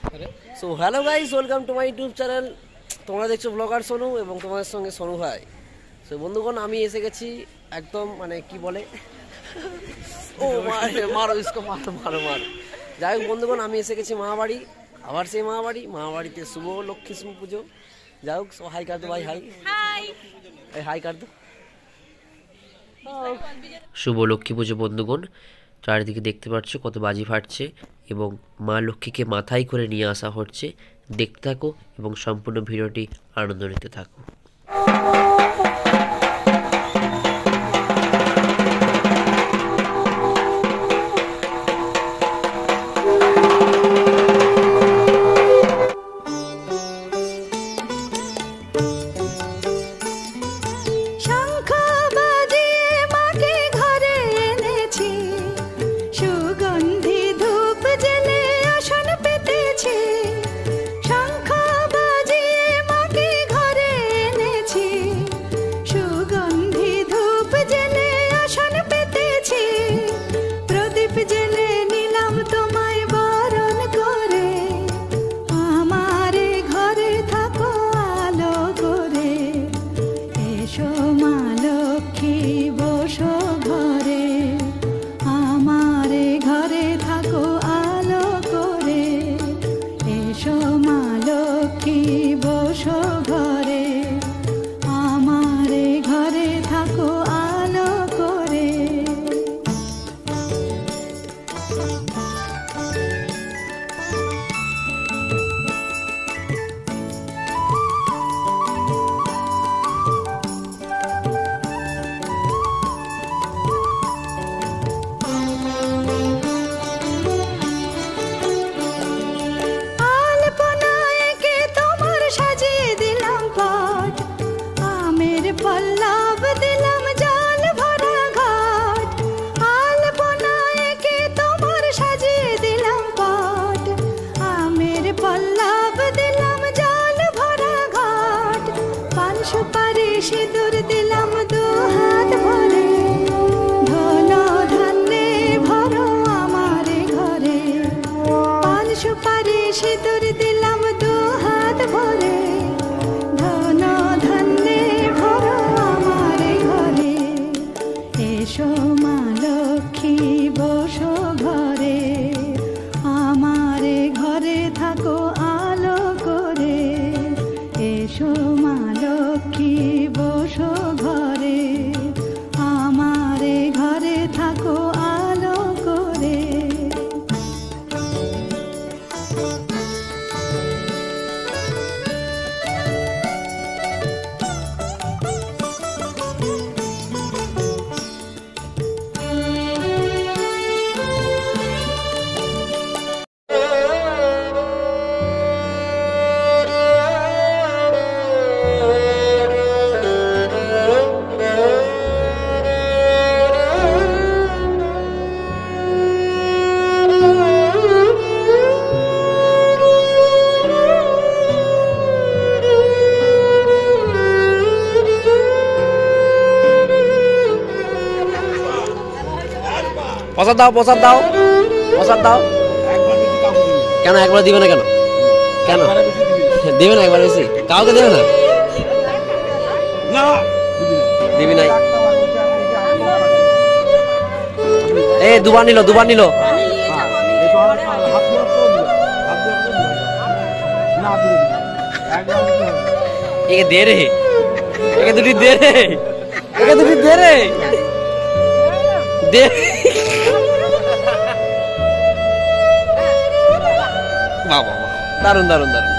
So hello guys, welcome to my YouTube channel. তোমরা দেখছো blogger Sonu এবং তোমাদের সঙ্গে সোনু ভাই। সো বন্ধুগণ, আমি এসে গেছি একদম মানে কি বলে ও মারো ইসকো মারো মারো মারো। যাই হোক বন্ধুগণ, আমি এসে গেছি মামাবাড়ি, আবার সেই মামাবাড়িতে শুভ লক্ষ্মী পুজো। যাই হোক, হাই কার দো ভাই, হাই হাই কার দো। শুভ লক্ষ্মী পুজো বন্ধুগণ, চারিদিকে দেখতে পাচ্ছ কত বাজি ফাটছে এবং মা লক্ষ্মীকে মাথায় করে নিয়ে আসা হচ্ছে। দেখতে থাকো এবং সম্পূর্ণ ভিডিওটি আনন্দ নিতে থাকো। সিঁদুর দিলাম দু হাত ভরে, ধন ধান্যে ভরো আমার ঘরে। পান সুপারি সিঁদুর দিলাম দু হাত ভরে, ধন ধান্যে ভরো আমার ঘরে। এসো মা লক্ষ্মী বসো ঘরে, আমার ঘরে থাকো আলো করে। এসো মা লক্ষ্মী বসো ঘরে, আমার ঘরে থাকো আলো করে। প্রসাদ দাও, প্রসাদ দাও, প্রসাদ দাও। কেন একবার দিবে না? কেন কেন দিবে না? একবার বেশি কাউকে দেবে না? দিবি নাই। এই দুবার নিল, দুবার নিল। একে দে রে, একে দুটি দে রে, একে দুটি দে রে, দে। বাবা দারুন দারুন দারুন।